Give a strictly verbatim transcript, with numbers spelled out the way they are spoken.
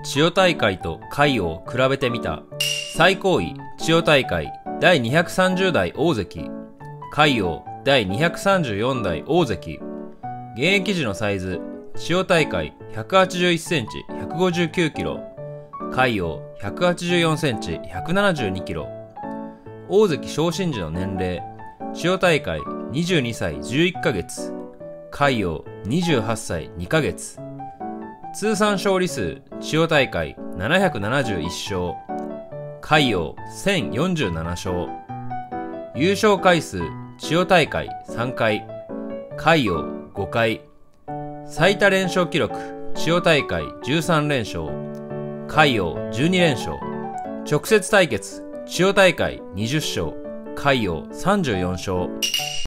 千代大海と海王を比べてみた。最高位千代大海だいにひゃくさんじゅう代大関、海王だいにひゃくさんじゅうよん代大関。現役時のサイズ、千代大海ひゃくはちじゅういちセンチひゃくごじゅうきゅうキロ、海王ひゃくはちじゅうよんセンチひゃくななじゅうにキロ。大関昇進時の年齢、千代大海にじゅうにさいじゅういっかげつ、海王にじゅうはっさいにかげつ。通算勝利数、千代大海ななひゃくななじゅういっ勝、海王せんよんじゅうなな勝。優勝回数、千代大海さんかい、海王ごかい。最多連勝記録、千代大海じゅうさん連勝、海王じゅうに連勝。直接対決、千代大海にじゅっ勝、海王さんじゅうよん勝。